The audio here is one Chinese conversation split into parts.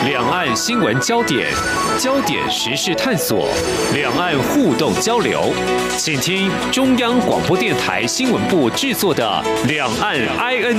两岸新闻焦点，焦点时事探索，两岸互动交流，请听中央广播电台新闻部制作的《两岸 ING》。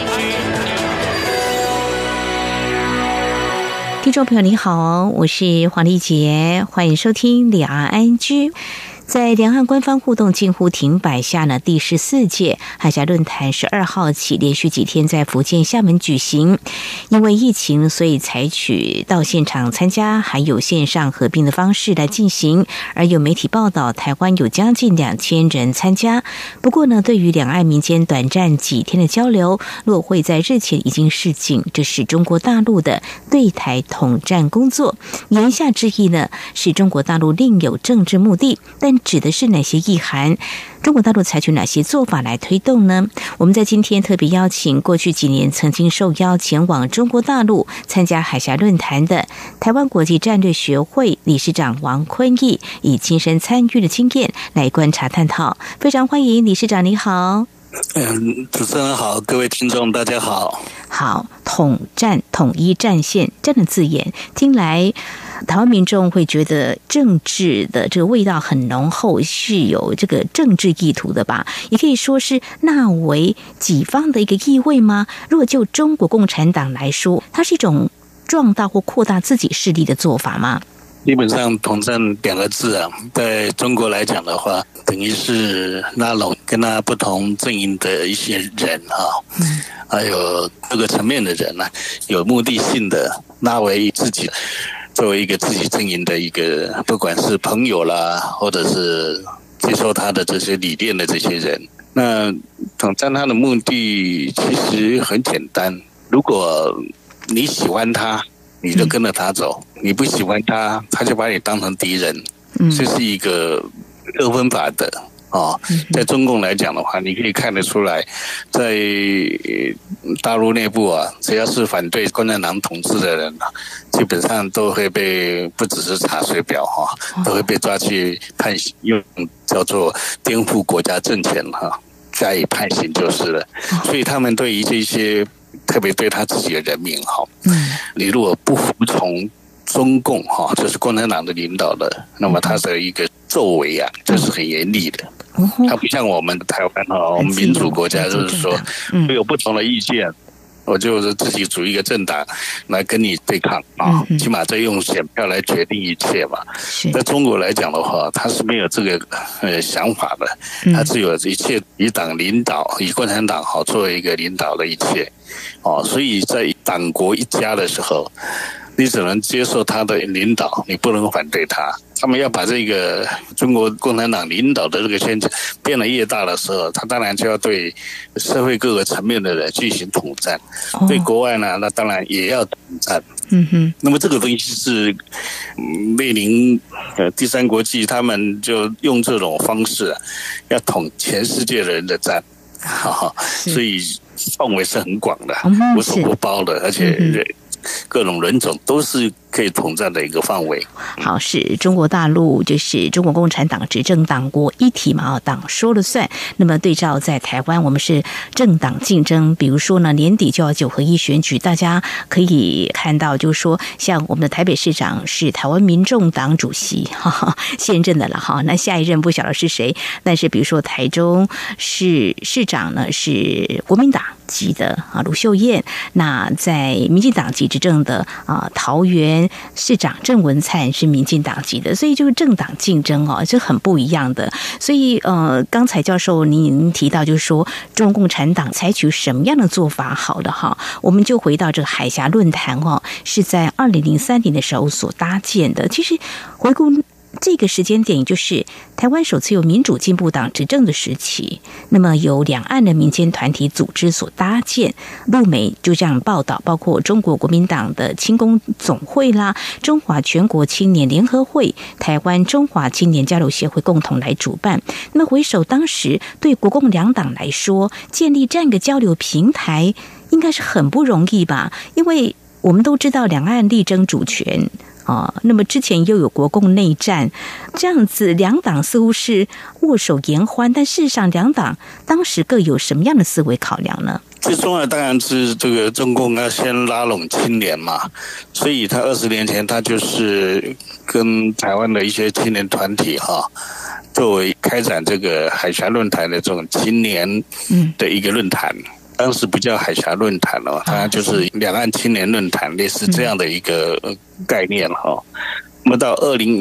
听众朋友你好，我是黄丽杰，欢迎收听两岸 ING。在两岸官方互动近乎停摆下呢，第14届海峡论坛12号起连续几天在福建厦门举行。因为疫情，所以采取到现场参加还有线上合并的方式来进行。而有媒体报道，台湾有将近2000人参加。不过呢，对于两岸民间短暂几天的交流，陆会在日前已经示警，这是中国大陆的对台统战工作。言下之意呢，是中国大陆另有政治目的，但指的是哪些意涵？中国大陆采取哪些做法来推动呢？我们在今天特别邀请过去几年曾经受邀前往中国大陆参加海峡论坛的台湾国际战略学会理事长王坤义，以亲身参与的经验来观察探讨。非常欢迎理事长，你好。 主持人好，各位听众大家好。 好，统战统一战线这样的字眼听来，台湾民众会觉得政治的这个味道很浓厚，是有这个政治意图的吧？也可以说是纳为己方的一个意味吗？如果就中国共产党来说，它是一种壮大或扩大自己势力的做法吗？ 基本上统战2个字啊，在中国来讲的话，等于是拉拢跟他不同阵营的一些人啊，还有各个层面的人啊，有目的性的拉为自己作为一个自己阵营的一个，不管是朋友啦，或者是接受他的这些理念的这些人。那统战他的目的其实很简单，如果你喜欢他，你就跟着他走，你不喜欢他，他就把你当成敌人。这是一个二分法的哦。在中共来讲的话，你可以看得出来，在大陆内部啊，只要是反对共产党统治的人，基本上都会被，不只是查水表哈，都会被抓去判刑，用叫做颠覆国家政权哈，加以判刑就是了。所以他们对于这些，特别对他自己的人民哈，你如果不服从中共哈，就是共产党的领导的，那么他的一个作为啊，就是很严厉的。他不像我们台湾哈，我们民主国家就是说，会有不同的意见，我就是自己组一个政党来跟你对抗啊，起码在用选票来决定一切嘛。在中国来讲的话，他是没有这个想法的，他只有一切以党领导，以共产党好作为一个领导的一切哦，所以在党国一家的时候，你只能接受他的领导，你不能反对他。他们要把这个中国共产党领导的这个圈子变得越大的时候，他当然就要对社会各个层面的人进行统战。对国外呢，那当然也要统战。那么这个东西是列宁第三国际他们就用这种方式要统全世界的人的战，所以范围是很广的，无所不包的，而且各种人种都是可以统战的一个范围。 好，是中国大陆就是中国共产党执政党国一体嘛，党说了算。那么对照在台湾，我们是政党竞争，比如说呢，年底就要9合1选举，大家可以看到，就是说，像我们的台北市长是台湾民众党主席，现任的了哈。那下一任不晓得是谁，但是比如说台中市市长呢是国民党籍的卢秀燕，那在民进党籍执政的桃园市长郑文灿是民进党籍的，所以就是政党竞争哦，这很不一样的。所以刚才教授您提到，就是说中共共产党采取什么样的做法好的哈，我们就回到这个海峡论坛哦，是在2003年的时候所搭建的。其实回顾这个时间点，也就是台湾首次由民主进步党执政的时期，那么由两岸的民间团体组织所搭建，陆媒就这样报道，包括中国国民党的青工总会啦、中华全国青年联合会、台湾中华青年交流协会共同来主办。那么回首当时对国共两党来说，建立这样一个交流平台，应该是很不容易吧？因为我们都知道两岸力争主权那么之前又有国共内战，这样子两党似乎是握手言欢，但事实上两党当时各有什么样的思维考量呢？ 最重要的当然是这个中共要先拉拢青年嘛，所以他20年前他就是跟台湾的一些青年团体作为开展这个海峡论坛的这种青年的一个论坛。当时不叫海峡论坛了，它就是两岸青年论坛，类似这样的一个概念那么到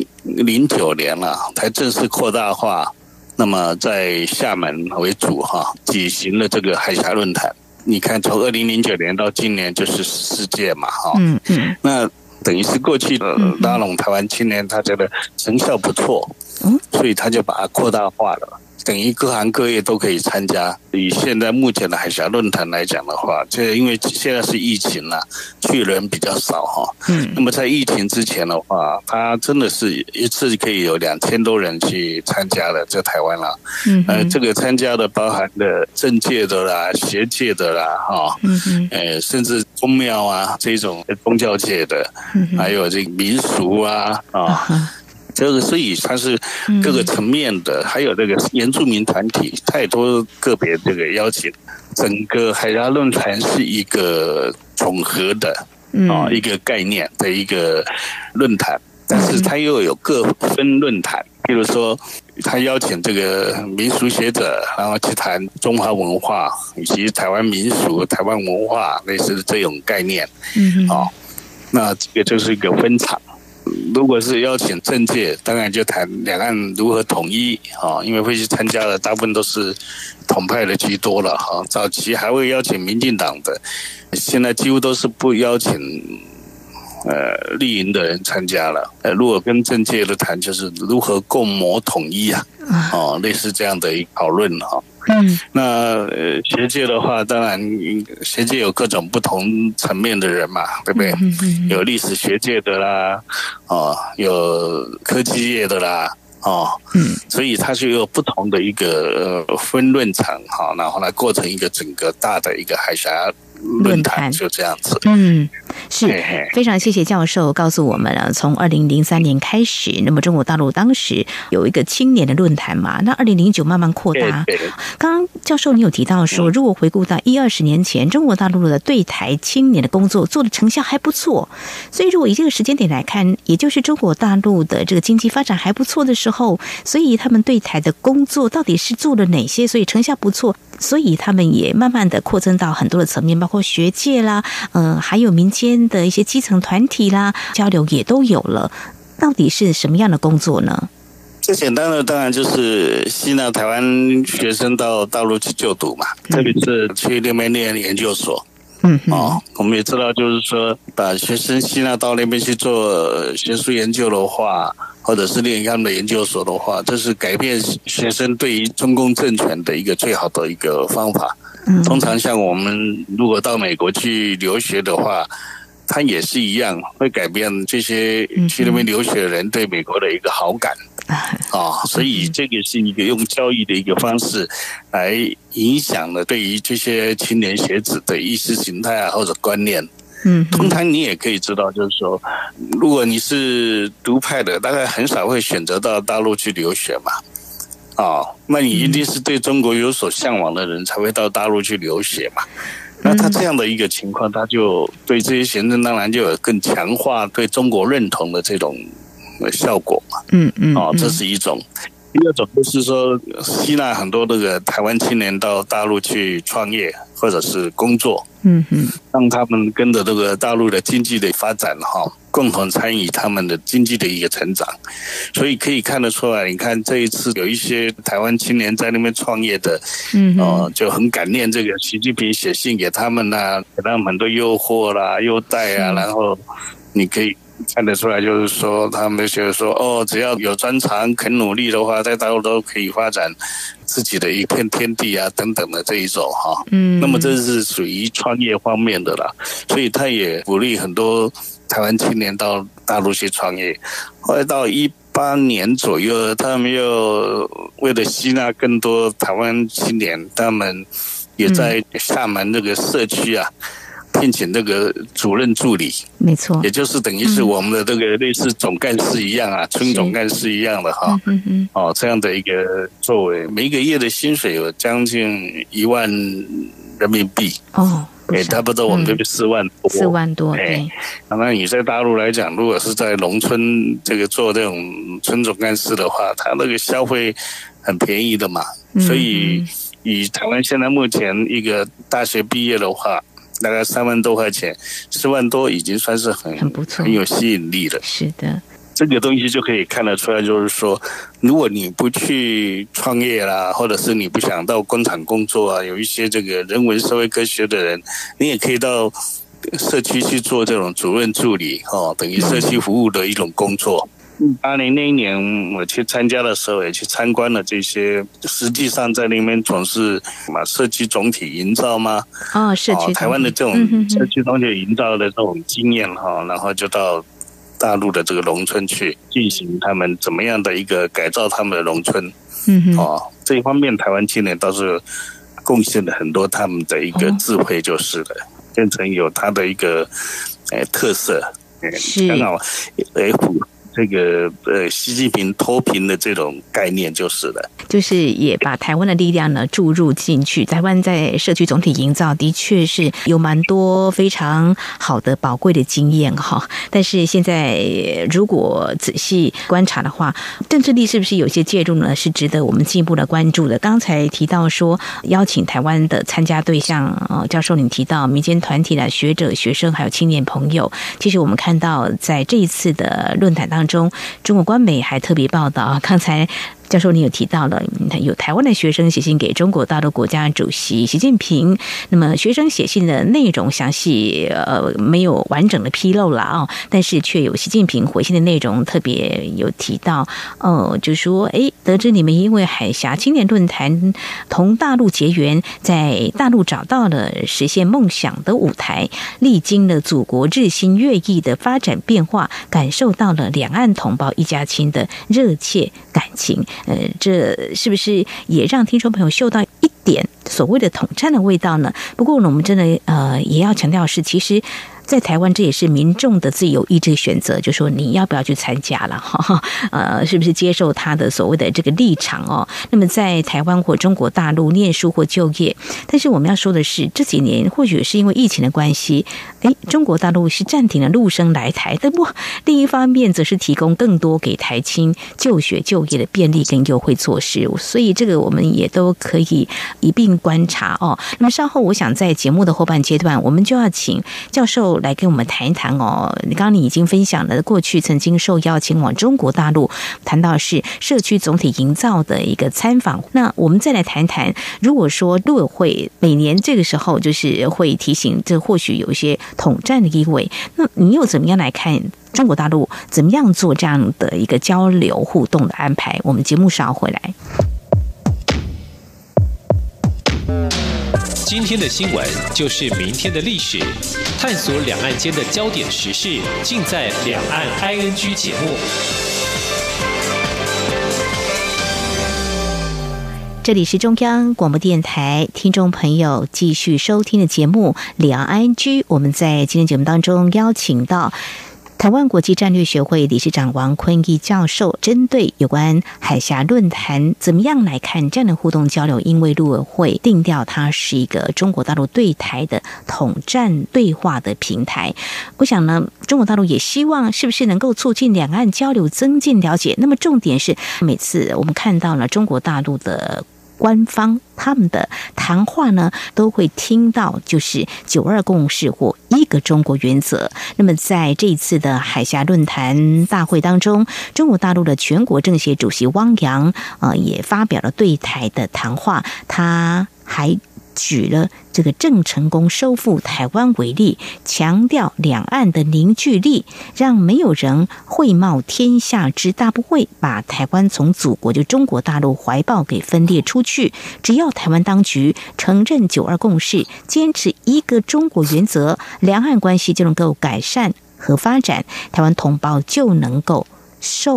2009年了，才正式扩大化。那么在厦门为主举行了这个海峡论坛。你看，从2009年到今年就是14届嘛那等于是过去拉拢台湾青年，他觉得成效不错，所以他就把它扩大化了。等于各行各业都可以参加。以现在目前的海峡论坛来讲的话，这因为现在是疫情了，去的人比较少那么在疫情之前的话，它真的是一次可以有2000多人去参加的，在台湾了。这个参加的包含了政界的啦、学界的啦甚至宗庙啊这种宗教界的，还有这个民俗这个所以它是各个层面的，还有这个原住民团体，太多个别这个邀请。整个海峡论坛是一个总和的一个概念的一个论坛，但是它又有各分论坛，比如说他邀请这个民俗学者，然后去谈中华文化以及台湾民俗、台湾文化，类似这种概念那这个就是一个分场。如果是邀请政界，当然就谈两岸如何统一因为会去参加的大部分都是统派的居多了早期还会邀请民进党的，现在几乎都是不邀请绿营的人参加了。如果跟政界的谈，就是如何共谋统一类似这样的一个讨论那学界的话，当然学界有各种不同层面的人嘛，对不对？有历史学界的啦，有科技业的啦，所以它就有不同的一个分论场然后来构成一个整个大的一个海峡论坛，就这样子。 是非常谢谢教授告诉我们从2003年开始，那么中国大陆当时有一个青年的论坛嘛，那2009慢慢扩大。刚刚教授你有提到说，如果回顾到20年前，中国大陆的对台青年的工作做的成效还不错，所以如果以这个时间点来看，也就是中国大陆的这个经济发展还不错的时候，所以他们对台的工作到底是做了哪些，所以成效不错，所以他们也慢慢的扩增到很多的层面，包括学界啦，还有民间的一些基层团体啦，交流也都有了。到底是什么样的工作呢？ 最简单的当然就是吸纳台湾学生到大陆去就读嘛，特别是去那边念研究所。我们也知道，就是说把学生吸纳到那边去做学术研究的话，或者是念他们的研究所的话，这是改变学生对于中共政权的一个最好的一个方法。通常像我们如果到美国去留学的话，它也是一样，会改变这些去那边留学的人对美国的一个好感所以这个是一个用教育的一个方式来影响了对于这些青年学子的意识形态或者观念。通常你也可以知道，就是说，如果你是独派的，大概很少会选择到大陆去留学嘛。那你一定是对中国有所向往的人才会到大陆去留学嘛。那他这样的一个情况，他就对这些学生当然就有更强化对中国认同的这种效果嘛。这是一种。第二种就是说，吸纳很多这个台湾青年到大陆去创业或者是工作，让他们跟着这个大陆的经济的发展共同参与他们的经济的一个成长。所以可以看得出来，你看这一次有一些台湾青年在那边创业的，就很感念这个习近平写信给他们给他们很多诱惑啦、优待然后你可以看得出来，就是说他们觉得说只要有专长肯努力的话，在大陆都可以发展自己的一片天地等等的这一种那么这是属于创业方面的啦，所以他也鼓励很多台湾青年到大陆去创业。后来到18年左右，他们又为了吸纳更多台湾青年，他们也在厦门这个社区聘请这个主任助理， 没错， 也就是等于是我们的这个类似总干事一样啊，村总干事一样的哈，这样的一个作为，每一个月的薪水有将近1万人民币哦。差不多我们这边4万多 ，4万多。对， 那你在大陆来讲，如果是在农村这个做这种村总干事的话，他那个消费很便宜的嘛，所以以台湾现在目前一个大学毕业的话，大概3万多块钱，4万多已经算是很不错，很有吸引力了。 是的。 这个东西就可以看得出来，就是说，如果你不去创业啦，或者是你不想到工厂工作啊，有一些这个人文社会科学的人，你也可以到社区去做这种主任助理等于社区服务的一种工作。18年那一年我去参加的时候，也去参观了这些，实际上在那边从事社区总体营造吗？ 社区台湾的这种社区总体营造的这种经验然后就到大陆的这个农村去进行他们怎么样的一个改造他们的农村，这一方面台湾青年倒是贡献了很多他们的一个智慧，就是了，变成有他的一个特色，刚好这个习近平脱贫的这种概念就是了， 就是也把台湾的力量呢注入进去。台湾在社区总体营造的确是有蛮多非常好的宝贵的经验哈。但是现在如果仔细观察的话，政治力是不是有些介入呢？是值得我们进一步的关注的。刚才提到说邀请台湾的参加对象，教授你提到民间团体的学者、学生还有青年朋友。其实我们看到在这一次的论坛当中，中国官媒还特别报道，刚才教授你有提到了，有台湾的学生写信给中国大陆国家主席习近平。那么学生写信的内容详细没有完整的披露了但是却有习近平回信的内容特别有提到就说得知你们因为海峡青年论坛同大陆结缘，在大陆找到了实现梦想的舞台，历经了祖国日新月异的发展变化，感受到了两岸同胞一家亲的热切感情。这是不是也让听众朋友嗅到一点所谓的统战的味道呢？不过呢，我们真的也要强调是，其实在台湾这也是民众的自由意志选择，就说你要不要去参加了是不是接受他的所谓的这个立场那么在台湾或中国大陆念书或就业，但是我们要说的是，这几年或许是因为疫情的关系，中国大陆是暂停了陆生来台的，不，另一方面则是提供更多给台青就学就业的便利跟优惠措施，所以这个我们也都可以一并观察那么稍后我想在节目的后半阶段，我们就要请教授来跟我们谈一谈刚刚你已经分享了过去曾经受邀前往中国大陆，谈到是社区总体营造的一个参访。那我们再来谈谈，如果说陆委会每年这个时候就是会提醒，这或许有一些统战的意味，那你又怎么样来看中国大陆怎么样做这样的一个交流互动的安排？我们节目稍回来。 今天的新闻就是明天的历史，探索两岸间的焦点时事，尽在《两岸 ING》节目。 这里是中央广播电台，听众朋友继续收听的节目《两岸 ING》。我们在今天节目当中邀请到台湾国际战略学会理事长王坤义教授，针对有关海峡论坛怎么样来看这样的互动交流，因为陆委会定调它是一个中国大陆对台的统战对话的平台。我想呢，中国大陆也希望是不是能够促进两岸交流，增进了解。那么重点是，每次我们看到了中国大陆的官方他们的谈话呢，都会听到就是9·2共识或一个中国原则。那么在这一次的海峡论坛大会当中，中国大陆的全国政协主席汪洋也发表了对台的谈话，他还举了这个郑成功收复台湾为例，强调两岸的凝聚力，让没有人会冒天下之大不讳，把台湾从祖国就中国大陆怀抱给分裂出去。只要台湾当局承认9·2共识，坚持一个中国原则，两岸关系就能够改善和发展，台湾同胞就能够受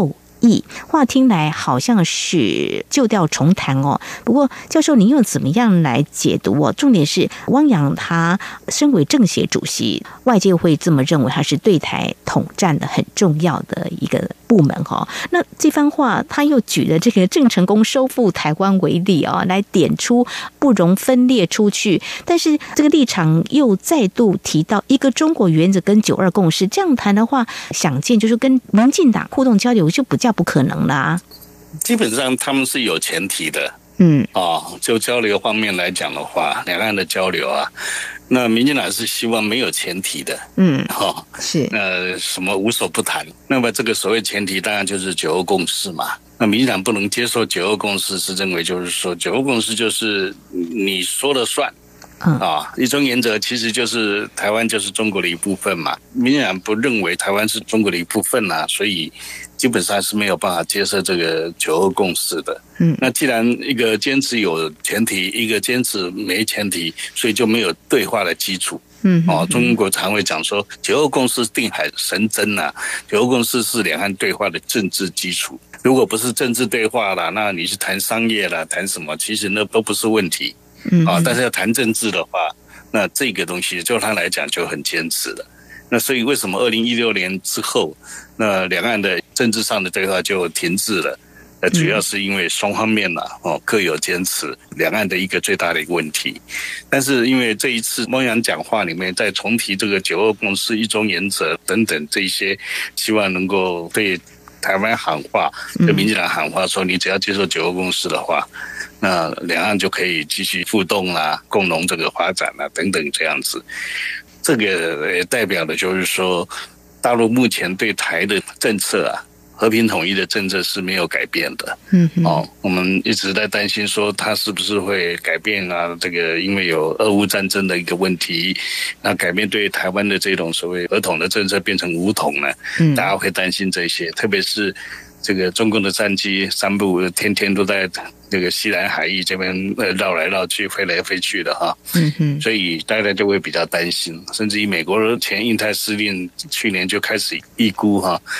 议，话听来好像是旧调重弹哦。不过教授您又怎么样来解读哦？重点是汪洋他身为政协主席，外界会这么认为他是对台统战的很重要的一个部门哦。那这番话他又举了这个郑成功收复台湾为例哦，来点出不容分裂出去，但是这个立场又再度提到一个中国原则跟9·2共识，这样谈的话，想见就是跟民进党互动交流就比较不可能啦。 基本上他们是有前提的，就交流方面来讲的话，两岸的交流啊，那民进党是希望没有前提的， 是， 什么无所不谈。那么这个所谓前提，当然就是9·2共识嘛。那民进党不能接受9·2共识，是认为就是说9·2共识就是你说了算。一中原则其实就是台湾就是中国的一部分嘛，民进党不认为台湾是中国的一部分啊，所以基本上是没有办法接受这个9·2共识的。那既然一个坚持有前提，一个坚持没前提，所以就没有对话的基础。中国常会讲说9·2共识定海神针啊，9·2共识是两岸对话的政治基础。如果不是政治对话啦，那你是谈商业啦，谈什么，其实那都不是问题。但是要谈政治的话，那这个东西就他来讲就很坚持了。那所以为什么2016年之后，那两岸的政治上的对话就停滞了？主要是因为双方面各有坚持，两岸的一个最大的一个问题。但是因为这一次汪洋讲话里面再重提这个9·2共识、一中原则等等这些，希望能够对台湾喊话，对民进党喊话说，你只要接受9·2共识的话，那两岸就可以继续互动啦，共荣这个发展啦，等等这样子。这个也代表的就是说，大陆目前对台的政策啊，和平统一的政策是没有改变的。我们一直在担心说它是不是会改变啊？这个因为有俄乌战争的一个问题，那改变对台湾的这种所谓和统的政策变成武统呢？大家会担心这些，特别是这个中共的战机3部天天都在这个西南海域这边绕来绕去、飞来飞去的哈，所以大家就会比较担心，甚至于美国前印太司令去年就开始预估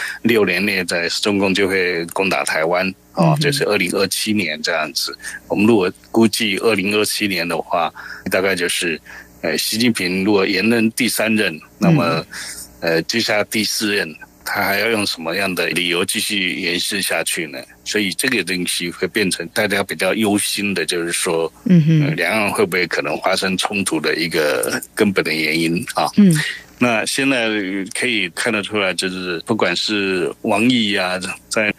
6年内在中共就会攻打台湾就是2027年这样子。我们如果估计2027年的话，大概就是习近平如果延任第3任，那么接下来第4任。他还要用什么样的理由继续延续下去呢？所以这个东西会变成大家比较忧心的，就是说，两岸会不会可能发生冲突的一个根本的原因啊？那现在可以看得出来，就是不管是王毅啊，在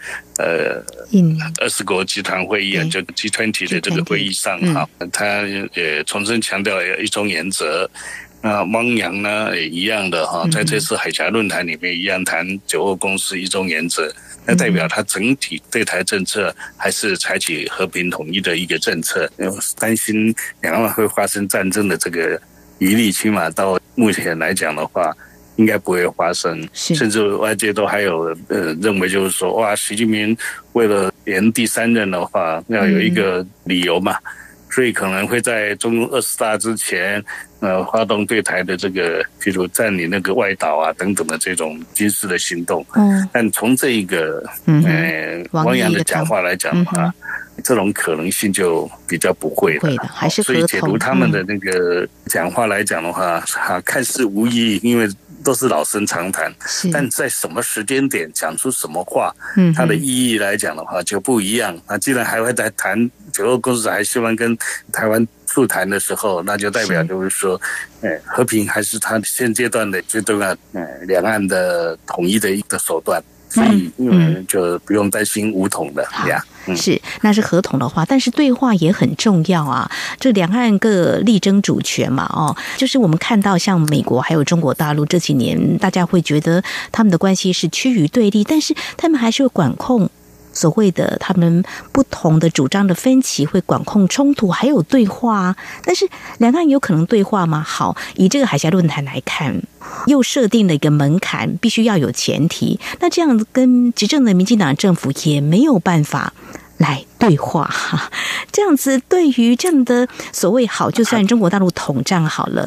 20国集团会议啊，就 G20 的这个会议上他也重新强调一中原则。那汪洋呢也一样的在这次海峡论坛里面一样谈9·2共识、一中原则，那代表他整体对台政策还是采取和平统一的一个政策，担心两岸会发生战争的这个疑虑，起码到目前来讲的话，应该不会发生。甚至外界都还有认为就是说，哇，习近平为了延第3任的话，要有一个理由嘛。所以可能会在中共20大之前，发动对台的这个，譬如占领那个外岛啊等等的这种军事的行动。但从这一个汪洋的讲话来讲的话，这种可能性就比较不会的， 还是所以解读他们的那个讲话来讲的话，看似无意义，因为都是老生常谈，但在什么时间点讲出什么话，它的意义来讲的话就不一样。那既然还会在谈9·2共识，还希望跟台湾促谈的时候，那就代表就是说，和平还是他现阶段的最重要两岸的统一的一个手段。所以就不用担心武统的呀。 是，那是合统的话，但是对话也很重要啊。这两岸各力争主权嘛，就是我们看到像美国还有中国大陆这几年，大家会觉得他们的关系是趋于对立，但是他们还是会管控。所谓的他们不同的主张的分歧，会管控冲突，还有对话但是两岸有可能对话吗？好，以这个海峡论坛来看，又设定了一个门槛，必须要有前提。那这样跟执政的民进党政府也没有办法来对话这样子对于这样的所谓好，就算中国大陆统战好了，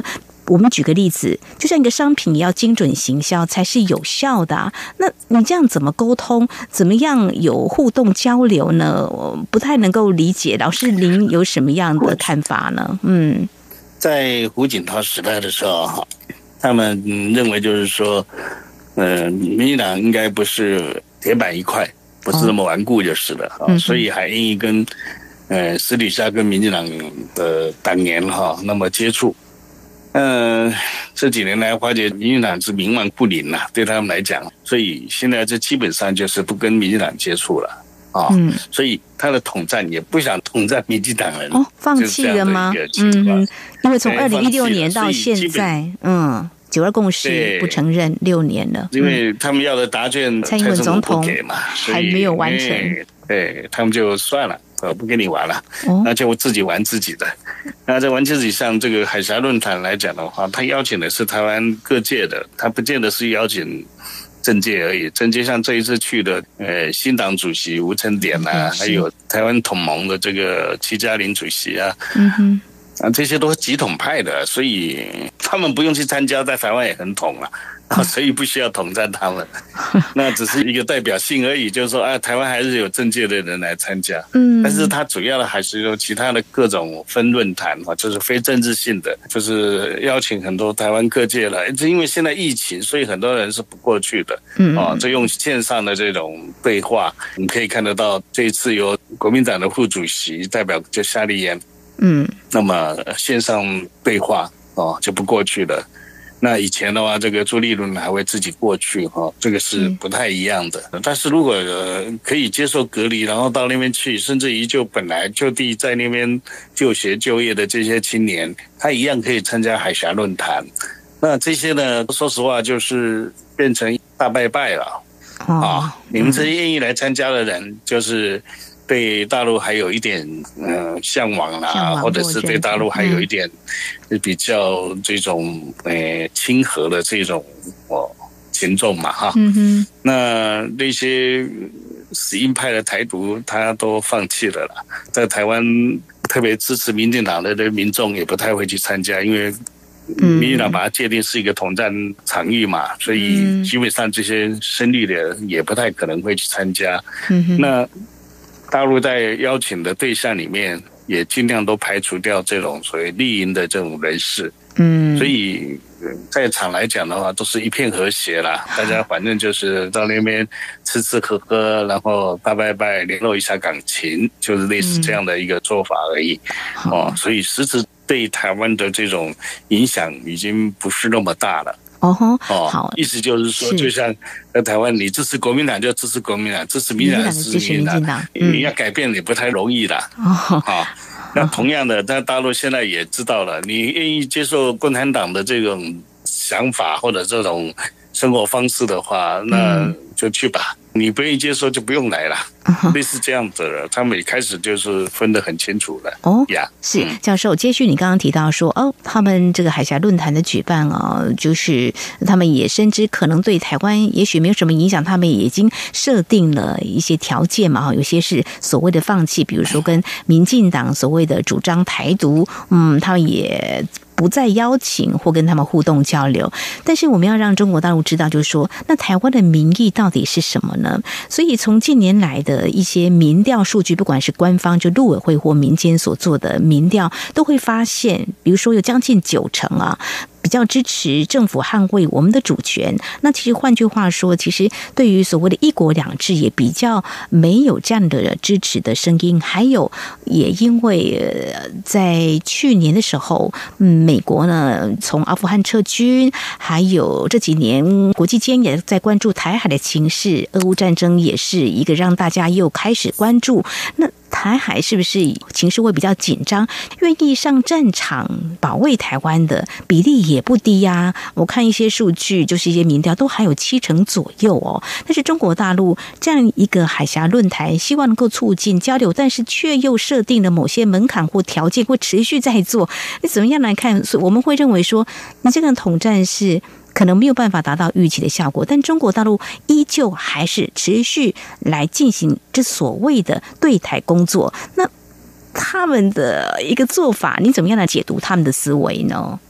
我们举个例子，就像一个商品也要精准行销才是有效的啊。那你这样怎么沟通？怎么样有互动交流呢？我不太能够理解。老师，您有什么样的看法呢？ 在胡锦涛时代的时候，他们认为就是说，民进党应该不是铁板一块，不是那么顽固就是了，所以还愿意跟私底下跟民进党的党员那么接触。这几年来发觉民进党是冥顽不灵啦，对他们来讲，所以现在这基本上就是不跟民进党接触了所以他的统战也不想统战民进党人放弃了吗？因为从2016年到现在，9·2共识不承认6年了， 因为他们要的答卷蔡英文总统不给嘛， 还没有完成， 对他们就算了。不跟你玩了，那就自己玩自己的。那在玩自己，像这个海峡论坛来讲的话，他邀请的是台湾各界的，他不见得是邀请政界而已。政界像这一次去的，新党主席吴承典啊，还有台湾统盟的这个戚家麟主席啊，这些都是极统派的，所以他们不用去参加，在台湾也很统啊。所以不需要统战他们，那只是一个代表性而已。就是说台湾还是有政界的人来参加，但是他主要的还是有其他的各种分论坛就是非政治性的，就是邀请很多台湾各界来。因为现在疫情，所以很多人是不过去的，就用线上的这种对话，你可以看得到这一次由国民党的副主席代表就夏立言，那么线上对话就不过去了。那以前的话，这个朱立伦还会自己过去这个是不太一样的。但是如果可以接受隔离，然后到那边去，甚至于就本来就地在那边就学就业的这些青年，他一样可以参加海峡论坛。那这些呢，说实话就是变成大拜拜了你们这些愿意来参加的人，就是对大陆还有一点向往啦，或者是对大陆还有一点比较这种亲和的这种群众嘛那些死硬派的台独他都放弃了啦，在台湾特别支持民进党的民众也不太会去参加，因为民进党把它界定是一个统战场域嘛，所以基本上这些深绿的人也不太可能会去参加那大陆在邀请的对象里面，也尽量都排除掉这种所谓绿营的这种人士。所以在场来讲的话，都是一片和谐啦。大家反正就是到那边吃吃喝喝，然后大拜拜，联络一下感情，就是类似这样的一个做法而已。所以实质对台湾的这种影响已经不是那么大了。好，意思就是说，就像在台湾，你支持国民党就支持国民党，支持民进党支持民进党，你要改变也不太容易啦。那同样的，在大陆现在也知道了，你愿意接受共产党的这种想法或者这种生活方式的话，那就去吧。你不愿意接受就不用来了，类似这样子的，他们一开始就是分得很清楚了。 是教授，接续你刚刚提到说，他们这个海峡论坛的举办就是他们也深知可能对台湾也许没有什么影响，他们也已经设定了一些条件嘛，有些是所谓的放弃，比如说跟民进党所谓的主张台独，他们也不再邀请或跟他们互动交流。但是我们要让中国大陆知道，就是说，那台湾的民意到底是什么呢？所以从近年来的一些民调数据，不管是官方就陆委会或民间所做的民调，都会发现，比如说有将近90%比较支持政府捍卫我们的主权。那其实换句话说，其实对于所谓的一国两制也比较没有这样的支持的声音。还有也因为在去年的时候，美国呢从阿富汗撤军，还有这几年国际间也在关注台海的情势，俄乌战争也是一个让大家又开始关注。那台海是不是情势会比较紧张？愿意上战场保卫台湾的比例也不低呀。我看一些数据，就是一些民调都还有70%左右但是中国大陆这样一个海峡论坛，希望能够促进交流，但是却又设定了某些门槛或条件，或持续在做。你怎么样来看？所以我们会认为说，你这个统战是可能没有办法达到预期的效果，但中国大陆依旧还是持续来进行这所谓的对台工作。那他们的一个做法，你怎么样来解读他们的思维呢？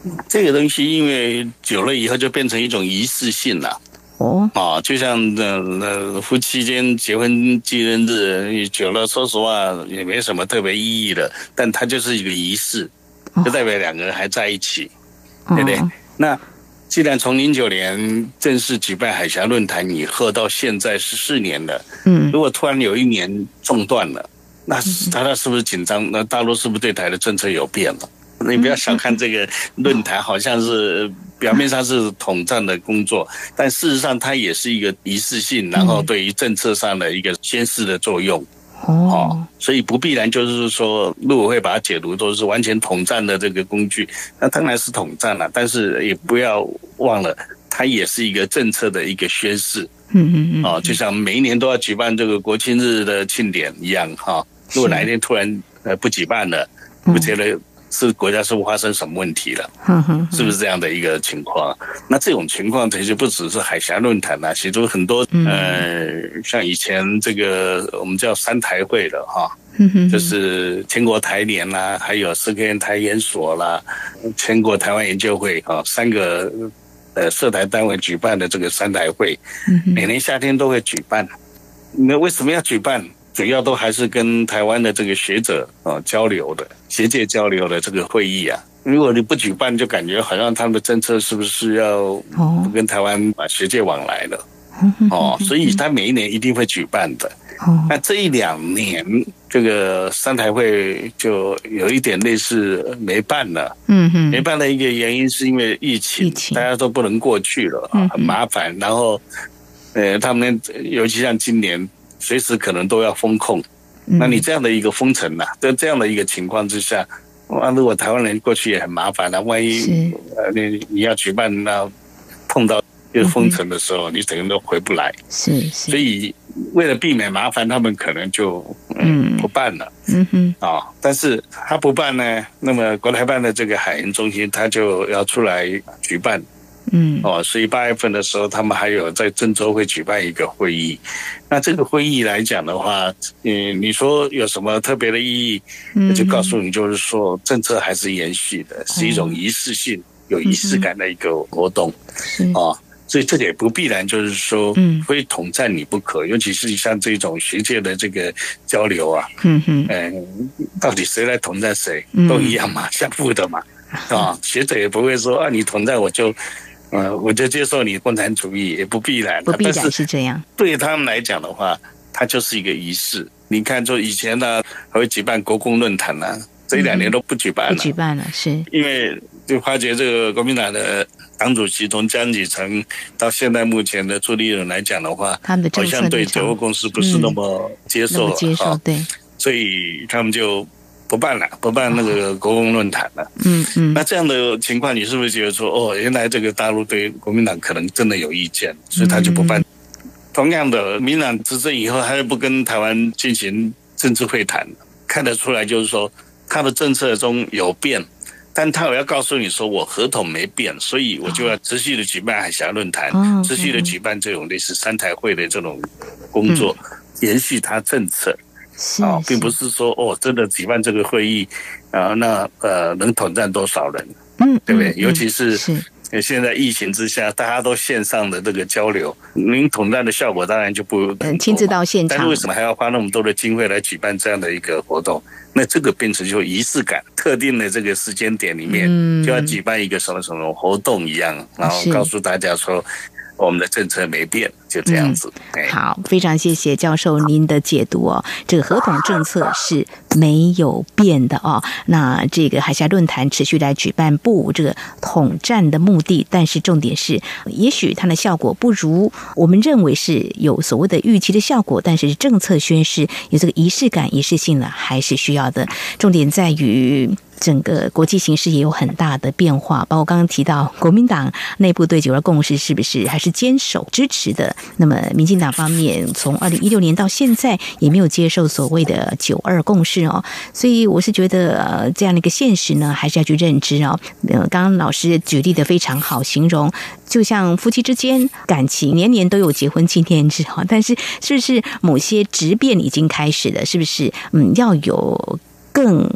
这个东西因为久了以后就变成一种仪式性了。就像夫妻间结婚纪念日久了，说实话也没什么特别意义了，但它就是一个仪式，就代表两个人还在一起，对不对？那既然从09年正式举办海峡论坛以后到现在14年了，如果突然有一年中断了，那他是不是紧张？那大陆是不是对台的政策有变了？你不要小看这个论坛，好像是表面上是统战的工作，但事实上它也是一个仪式性，然后对于政策上的一个宣示的作用。所以不必然就是说陆委会把它解读都是完全统战的这个工具，那当然是统战了，但是也不要忘了，它也是一个政策的一个宣示。就像每一年都要举办这个国庆日的庆典一样哈。如果哪一天突然不举办了，我觉得是国家是不是发生什么问题了？是不是这样的一个情况？那这种情况其实不只是海峡论坛啊，其实很多像以前这个我们叫三台会的哈，就是全国台联啦，还有社科院台研所啦，全国台湾研究会啊，3个涉台单位举办的这个三台会，每年夏天都会举办。那为什么要举办？主要都还是跟台湾的这个学者交流的，学界交流的这个会议啊。如果你不举办，就感觉好像他们的政策是不是要不跟台湾把学界往来了？所以他每一年一定会举办的。那这1-2年，这个三台会就有一点类似没办了。没办的一个原因是因为疫情，大家都不能过去了很麻烦。然后，他们尤其像今年，随时可能都要封控，那你这样的一个封城啊，在这样的一个情况之下，如果台湾人过去也很麻烦了，万一你要举办，那碰到封城的时候，你整个都回不来。所以为了避免麻烦，他们可能就不办了。但是他不办呢，那么国台办的这个海研中心，他就要出来举办。所以8月份的时候，他们还有在郑州会举办一个会议。那这个会议来讲的话，你说有什么特别的意义？就告诉你，就是说政策还是延续的，是一种仪式性、有仪式感的一个活动。所以这也不必然就是说非统战你不可，尤其是像这种学界的这个交流啊，到底谁来统战谁都一样嘛，相互的嘛。学者也不会说你统战我就接受你共产主义，也不必然。 不必然是这样。 对他们来讲的话，它就是一个仪式。你看，就以前呢，还会举办国共论坛啊，这1-2年都不举办了。 不举办了，是因为就发觉这个国民党的党主席从江启臣到现在目前的朱立伦来讲的话， 他们的政策好像对九二共识不是那么接受， 对， 所以他们就不办那个国共论坛了。那这样的情况，你是不是觉得说，原来这个大陆对国民党可能真的有意见，所以他就不办？同样的，民进党执政以后，他又不跟台湾进行政治会谈，看得出来就是说，他的政策中有变，但他也要告诉你说，我合同没变，所以我就要持续的举办海峡论坛，持续的举办这种类似三台会的这种工作，延续他政策。并不是说真的举办这个会议能统战多少人，对不对？尤其是现在疫情之下，大家都线上的这个交流，您统战的效果当然就不亲自到现场。 但是为什么还要花那么多的经费来举办这样的一个活动？那这个变成就仪式感，特定的这个时间点里面就要举办一个什么什么活动一样，然后告诉大家说，我们的政策没变，就这样子。 好，非常谢谢教授您的解读哦。这个合统政策是没有变的哦。那这个海峡论坛持续来举办，不这个统战的目的，但是重点是，也许它的效果不如我们认为是有所谓的预期的效果，但是政策宣示有这个仪式感、仪式性呢，还是需要的。重点在于，整个国际形势也有很大的变化，包括刚刚提到国民党内部对九二共识是不是还是坚守支持的？那么民进党方面从2016年到现在也没有接受所谓的九二共识哦，所以我是觉得这样的一个现实呢，还是要去认知哦。刚刚老师举例的非常好，形容就像夫妻之间感情年年都有结婚纪念日哈，但是是不是某些质变已经开始了？是不是要有更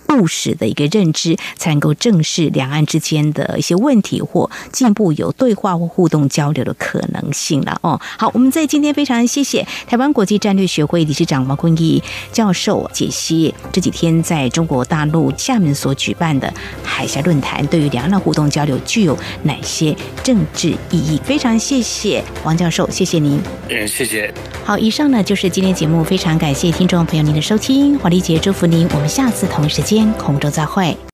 务实的一个认知，才能够正视两岸之间的一些问题，或进一步有对话或互动交流的可能性了哦。好，我们在今天非常谢谢台湾国际战略学会理事长王坤义教授解析这几天在中国大陆厦门所举办的海峡论坛对于两岸互动交流具有哪些政治意义。非常谢谢王教授，谢谢您。 谢谢。 好，以上呢就是今天节目，非常感谢听众朋友您的收听，华丽姐祝福您，我们下次同一时间空中再会。